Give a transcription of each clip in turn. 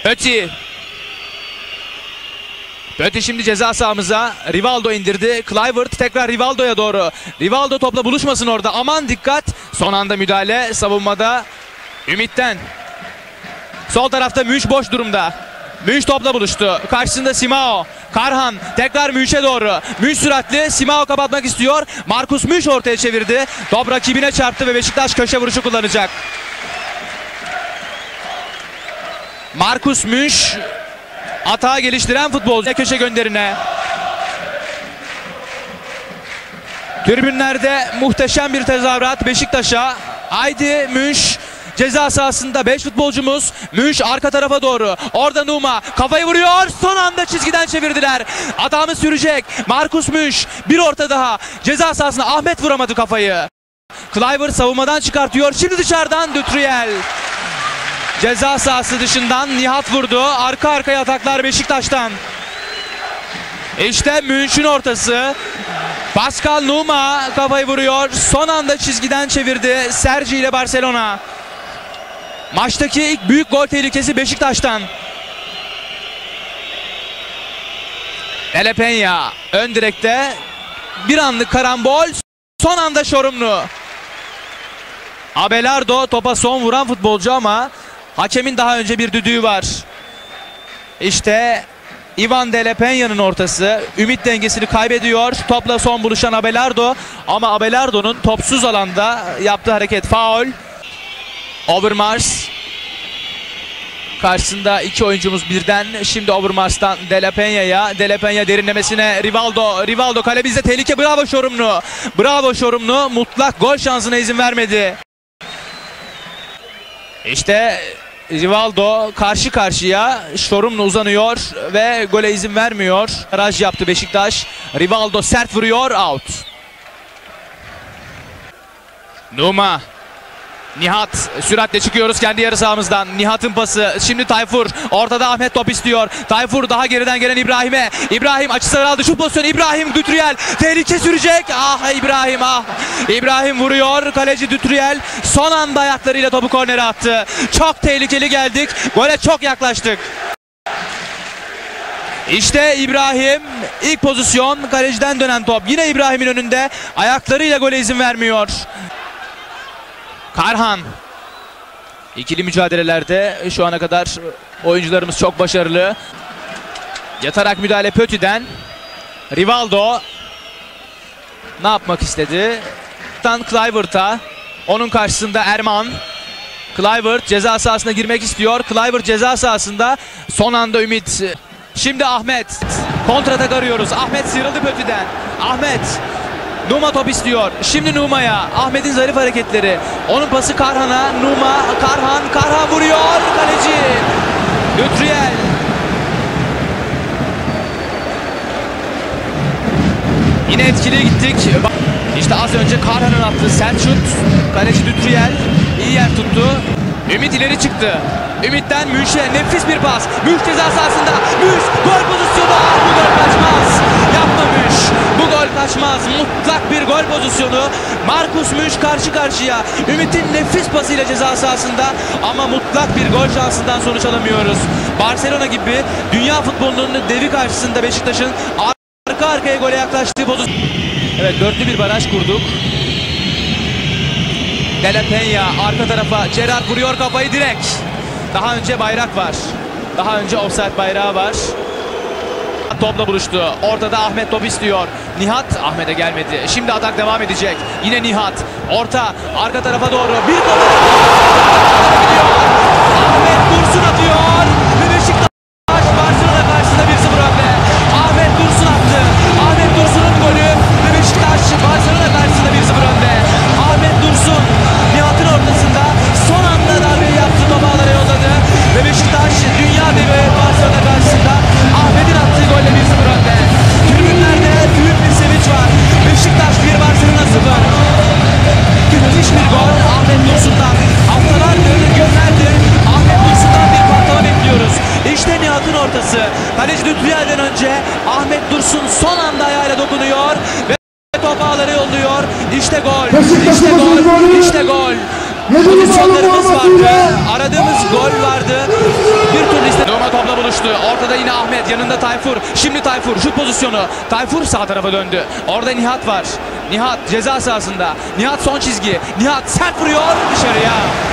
Pöti. Pöti şimdi ceza sahamıza. Rivaldo indirdi. Kluivert tekrar Rivaldo'ya doğru. Rivaldo topla buluşmasın orada. Aman dikkat. Son anda müdahale savunmada. Ümit'ten. Sol tarafta Münch boş durumda. Münch topla buluştu. Karşısında Simao. Karhan tekrar Münch'e doğru. Münch süratli. Simao kapatmak istiyor. Markus Münch ortaya çevirdi. Top rakibine çarptı ve Beşiktaş köşe vuruşu kullanacak. Markus Münch atağı geliştiren futbolcu köşe gönderine. Tribünlerde muhteşem bir tezahürat Beşiktaş'a. Haydi Münch. Ceza sahasında 5 futbolcumuz. Münch arka tarafa doğru. Orada Numa kafayı vuruyor. Son anda çizgiden çevirdiler. Adamı sürecek. Markus Münch bir orta daha. Ceza sahasında Ahmet vuramadı kafayı. Kluivert savunmadan çıkartıyor. Şimdi dışarıdan Dutriel. Ceza sahası dışından Nihat vurdu. Arka arkaya ataklar Beşiktaş'tan. İşte Münch'ün ortası. Pascal Numa kafayı vuruyor. Son anda çizgiden çevirdi. Sergi ile Barcelona. Maçtaki ilk büyük gol tehlikesi Beşiktaş'tan. Dele Peña ön direkte. Bir anlık karambol. Son anda Şorumlu. Abelardo topa son vuran futbolcu ama hakemin daha önce bir düdüğü var. İşte Ivan Dele Peña'nın ortası. Ümit dengesini kaybediyor. Topla son buluşan Abelardo. Ama Abelardo'nun topsuz alanda yaptığı hareket faul. Overmars. Karşısında iki oyuncumuz birden. Şimdi Overmars'tan Dele Peña'ya. Dele Peña derinlemesine Rivaldo. Rivaldo kale bizde tehlike. Bravo Şorumlu. Bravo Şorumlu. Mutlak gol şansına izin vermedi. İşte Rivaldo karşı karşıya. Şorumlu uzanıyor ve gole izin vermiyor. Raj yaptı Beşiktaş. Rivaldo sert vuruyor. Out. Numa. Nihat süratle çıkıyoruz kendi yarı sahamızdan. Nihat'ın pası. Şimdi Tayfur. Ortada Ahmet top istiyor. Tayfur daha geriden gelen İbrahim'e. İbrahim açısı aldı. Şu pozisyon İbrahim Dutriel. Tehlike sürecek. Ah İbrahim ah. İbrahim vuruyor. Kaleci Dutriel son anda ayaklarıyla topu kornere attı. Çok tehlikeli geldik. Gole çok yaklaştık. İşte İbrahim. İlk pozisyon. Kaleciden dönen top. Yine İbrahim'in önünde. Ayaklarıyla gole izin vermiyor. Karhan. İkili mücadelelerde şu ana kadar oyuncularımız çok başarılı. Yatarak müdahale Pöti'den. Rivaldo. Ne yapmak istedi? Kluivert'a. Onun karşısında Erman. Kluivert ceza sahasına girmek istiyor. Kluivert ceza sahasında. Son anda Ümit. Şimdi Ahmet. Kontratak arıyoruz. Ahmet sıyrıldı Pöti'den. Ahmet. Numa top istiyor. Şimdi Numa'ya. Ahmet'in zarif hareketleri. Onun pası Karhan'a. Numa. Karhan vuruyor. Kaleci. Dutriel. Yine etkili gittik. İşte az önce Karhan'ın attığı sert şut. Kaleci Dutriel iyi yer tuttu. Ümit ileri çıktı. Ümit'ten Münch'e nefis bir pas. Münch ceza sahasında. Münch gol pozisyonu. Bu gol kaçmaz. Yapma Münch. Bu gol kaçmaz. Mutlak bir gol pozisyonu. Markus Münch karşı karşıya. Ümit'in nefis pasıyla ceza sahasında. Ama mutlak bir gol şansından sonuç alamıyoruz. Barcelona gibi dünya futbolunun devi karşısında Beşiktaş'ın arka arkaya gole yaklaştığı pozisyon. Evet, dörtlü bir baraj kurduk. Dele Peña arka tarafa. Gerard vuruyor kafayı direkt. Daha önce bayrak var. Daha önce offside bayrağı var. Topla buluştu. Ortada Ahmet top istiyor. Nihat Ahmet'e gelmedi. Şimdi atak devam edecek. Yine Nihat. Orta. Arka tarafa doğru. Bir top. Ahmet Dursun atıyor. Ve Beşiktaş Barcelona karşısında 1-0 önde. Ahmet Dursun attı. Ahmet Dursun'un golü. Ve Beşiktaş Barcelona karşısında 1-0 önde. Ahmet Dursun Nihat'ın ortasında son anda darbeyi yaptı. Topu ağlara yolladı. Ve Beşiktaş dünya devi Barcelona karşısında Ahmet'in attığı golle 1-0 önde. Tribünlerde büyük bir sevinç var. Beşiktaş 1 Barcelona 0. Müthiş bir gol Ahmet Dursun'dan. Haftalardır, günlerdir Ahmet Dursun'dan bir patlama bekliyoruz. İşte Nihat'ın ortası. Kaleci Dutriel'den önce Ahmet Dursun son anda ayağıyla dokunuyor ve top ağlara yolluyor. İşte gol. İşte gol. İşte gol. Pozisyonlarımız vardı. Aradığımız gol vardı. Bir türlü iste. Numa topla buluştu. Ortada yine Ahmet. Yanında Tayfur. Şimdi Tayfur. Şut pozisyonu. Tayfur sağ tarafa döndü. Orada Nihat var. Nihat ceza sahasında. Nihat son çizgi. Nihat sert vuruyor dışarıya.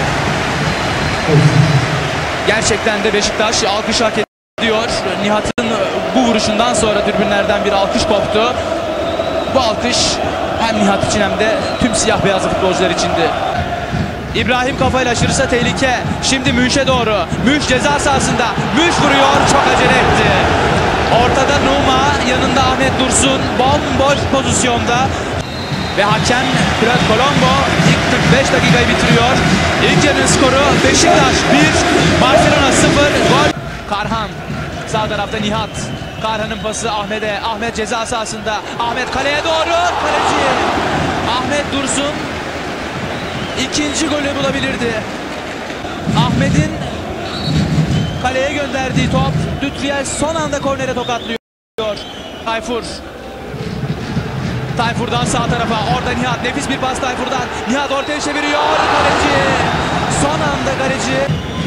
Gerçekten de Beşiktaş alkış hak ediyor. Nihat'ın bu vuruşundan sonra tribünlerden bir alkış koptu. Bu alkış hem Nihat için hem de tüm siyah beyazlı futbolcular içindi. İbrahim kafayla aşırırsa tehlike. Şimdi Münş'e doğru. Münş ceza sahasında. Münş vuruyor. Çok acele etti. Ortada Numa. Yanında Ahmet Dursun. Bomboş pozisyonda. Ve hakem Fred Colombo ilk 45 dakikayı bitiriyor. İlk yarının skoru Beşiktaş 1, Barcelona 0. Gol. Karhan. Sağ tarafta Nihat. Karhan'ın pası Ahmet'e. Ahmet ceza sahasında. Ahmet kaleye doğru. Kaleci Ahmet Dursun ikinci golü bulabilirdi. Ahmet'in kaleye gönderdiği top Dutriel son anda kornere tokatlıyor. Tayfur. Tayfur'dan sağ tarafa. Orada Nihat. Nefis bir pas Tayfur'dan. Nihat ortaya çeviriyor. Kaleci. Son anda kaleci.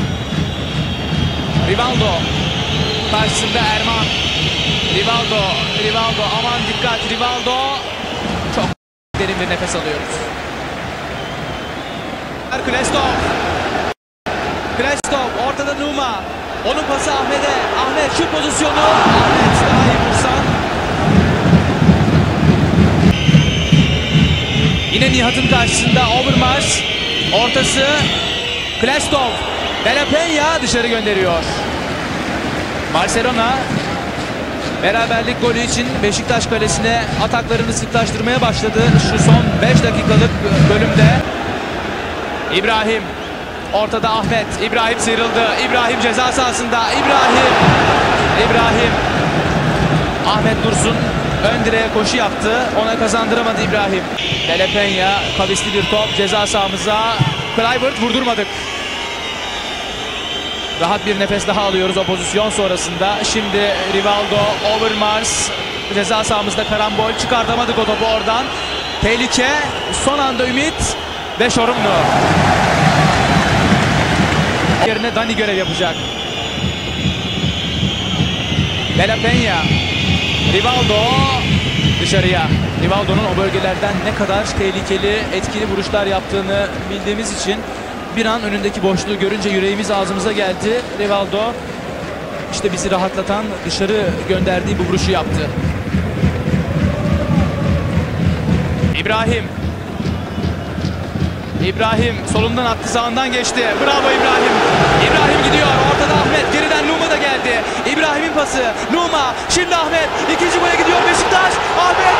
Rivaldo. Karşısında Erman. Rivaldo. Aman dikkat. Rivaldo. Çok derin bir nefes alıyoruz. Klestov. Ortada Numa. Onun pası Ahmet'e. Ahmet şut pozisyonu. Ahmet daha iyi vursan. Yine Nihat'ın karşısında Overmars. Ortası Klestov. De La Peña dışarı gönderiyor. Barcelona beraberlik golü için Beşiktaş kalesine ataklarını sıklaştırmaya başladı. Şu son 5 dakikalık bölümde. İbrahim. Ortada Ahmet. İbrahim sıyrıldı. İbrahim ceza sahasında. İbrahim. Ahmet Dursun ön direğe koşu yaptı. Ona kazandıramadı İbrahim. De La Peña kavisli bir top ceza sahamıza. Kluivert vurdurmadık. Rahat bir nefes daha alıyoruz o pozisyon sonrasında. Şimdi Rivaldo, Overmars ceza sahamızda karambol. Çıkartamadık o topu oradan. Tehlike. Son anda Ümit ve Şorumlu. Yerine Dani görev yapacak. De La Peña. Rivaldo dışarıya. Rivaldo'nun o bölgelerden ne kadar tehlikeli, etkili vuruşlar yaptığını bildiğimiz için bir an önündeki boşluğu görünce yüreğimiz ağzımıza geldi. Rivaldo işte bizi rahatlatan dışarı gönderdiği bu vuruşu yaptı. İbrahim solundan attı, sağından geçti. Bravo İbrahim. İbrahim gidiyor. Ortada Ahmet. Geriden Numa da geldi. İbrahim'in pası. Numa. Şimdi Ahmet. İkinci gole gidiyor Beşiktaş. Ahmet.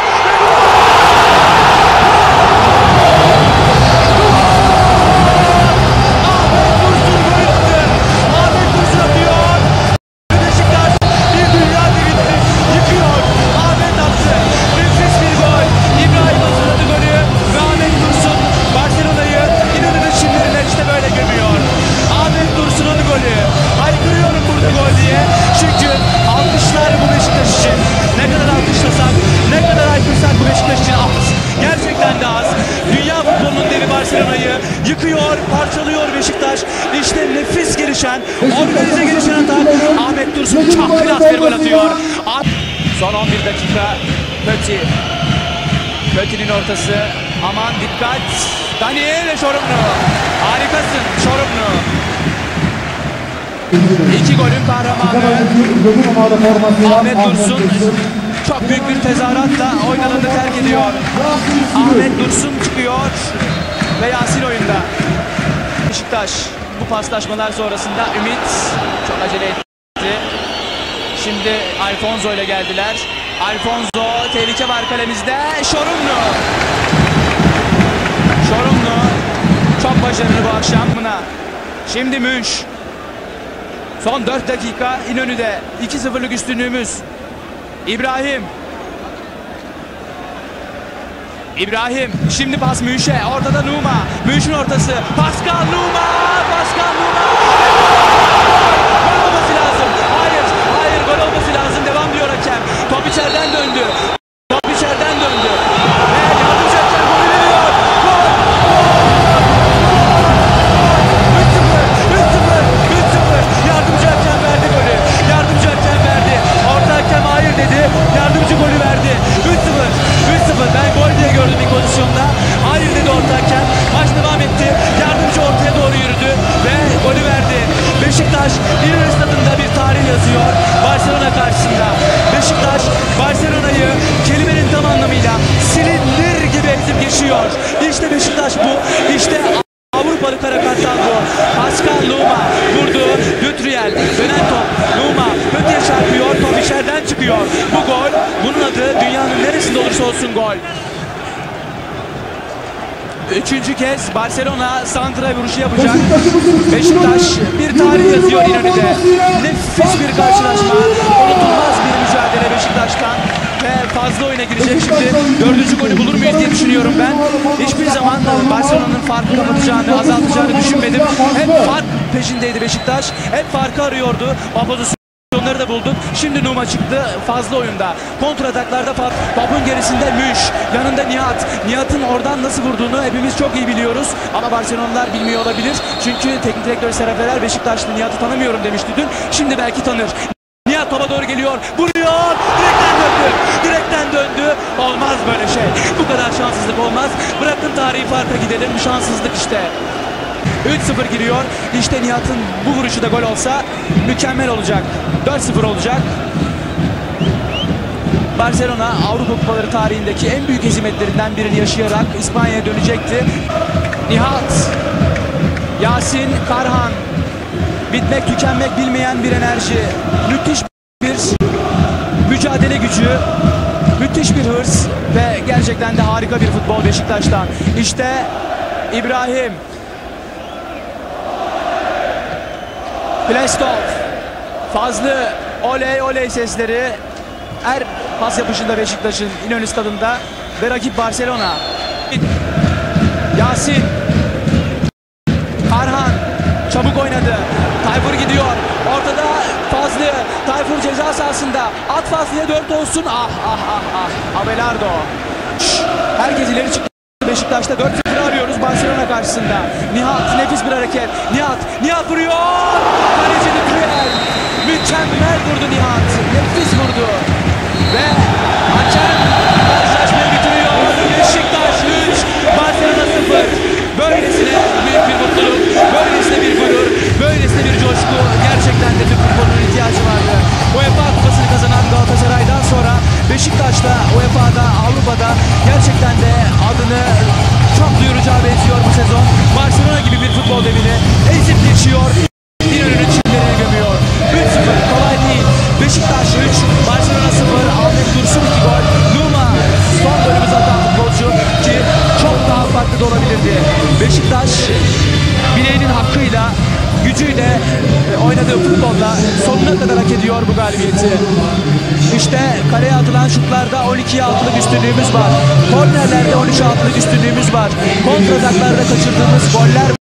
Yıkıyor, parçalıyor Beşiktaş. İşte nefis gelişen, organize gelişen atak. Ahmet Dursun çok klas bir gol atıyor. Son 11 dakika. Pötti'nin ortası. Aman dikkat. Daniel Şorumlu. Harikasın Şorumlu. 2 golün kahramanı Ahmet Dursun çok büyük bir tezahüratla oyun alanını terk ediyor. Ahmet Dursun çıkıyor ve Yasin oyunda. Beşiktaş bu paslaşmalar sonrasında Ümit çok acele etti. Şimdi Alfonso ile geldiler. Alfonso, tehlike var kalemizde. Şorumlu çok başarılı bu akşam buna. Şimdi Münş. Son 4 dakika İnönü'de 2-0'lık üstünlüğümüz. İbrahim şimdi pas Münş'e. Ortada Numa. Münş'ün ortası. Pascal Numa. Gol olması lazım. Hayır gol olması lazım. Devam diyor hakem. Top içeriden döndü. Ve yardımcı hakem golü veriyor. Gol. Üçüncü kez Barcelona santra vuruşu yapacak. Beşiktaş bir tarih yazıyor İnönü'de. Nefis bir karşılaşma. Unutulmaz bir mücadele Beşiktaş'tan. Ve fazla oyuna girecek şimdi. Dördüncü golü bulur muyuz diye düşünüyorum ben. Hiçbir zaman Barcelona'nın farkı kapatacağını, azaltacağını düşünmedim. Hep fark peşindeydi Beşiktaş. Hep farkı arıyordu. Onları da bulduk. Şimdi Numa çıktı fazla oyunda. Kontrataklarda Pap'ın gerisinde Müş. Yanında Nihat. Nihat'ın oradan nasıl vurduğunu hepimiz çok iyi biliyoruz. Ama Barcelonalılar bilmiyor olabilir. Çünkü teknik direktör Seraferer Beşiktaşlı Nihat'ı tanımıyorum demişti dün. Şimdi belki tanır. Nihat topa doğru geliyor. Vuruyor. Direkten döndü. Direkten döndü. Olmaz böyle şey. Bu kadar şanssızlık olmaz. Bırakın tarihi farka gidelim. Şanssızlık işte. 3-0 giriyor. İşte Nihat'ın bu vuruşu da gol olsa mükemmel olacak. 4-0 olacak. Barcelona Avrupa Kupaları tarihindeki en büyük hezimetlerinden birini yaşayarak İspanya'ya dönecekti. Nihat, Yasin, Karhan. Bitmek tükenmek bilmeyen bir enerji. Müthiş bir mücadele gücü. Müthiş bir hırs ve gerçekten de harika bir futbol Beşiktaş'tan. İşte İbrahim. Plestov, Fazlı, oley oley sesleri her pas yapışında Beşiktaş'ın İnönü stadında ve rakip Barcelona. Yasin, Karhan çabuk oynadı. Tayfur gidiyor. Ortada Fazlı. Tayfur ceza sahasında. At Fazlı'ya 4 olsun. Ah ah ah ah. Abelardo. Herkes ileri çıktı. Beşiktaş'ta 4-0 arıyoruz Barcelona karşısında. Nihat nefis bir hareket. Nihat vuruyor. Kaleci Lütfüel. Mükemmel vurdu Nihat. Nefis vurdu. Ve hakem karşılaşmayı bitiriyor. Beşiktaş 3, Barcelona 0. Böylesine büyük bir mutluluk, böylesine bir gurur, böylesine bir coşku. Gerçekten de Türk futbolunun ihtiyacı vardı. UEFA Kupası'nı kazanan Galatasaray'dan sonra Beşiktaş'ta UEFA'da, Avrupa'da gerçekten de adını çok duyuracağı benziyor bu sezon. Barcelona gibi bir futbol devini ezip geçiyor. İnönü'nün çimlerine gömüyor. 3-0 kolay değil. Beşiktaş 3, Barcelona 0. Ahmet Dursun 2 gol. Numa son golümüzü atan futbolcu ki çok daha farklı da olabilirdi. Beşiktaş bileğinin hakkıyla, gücüyle oynadığı futbolla sonuna kadar hak ediyor bu galibiyeti. İşte kaleye atılan şutlarda 12'ye 6'lık üstünlüğümüz var. Kornerlerde 13'e 6'lık üstünlüğümüz var. Kontrataklarda kaçırdığımız goller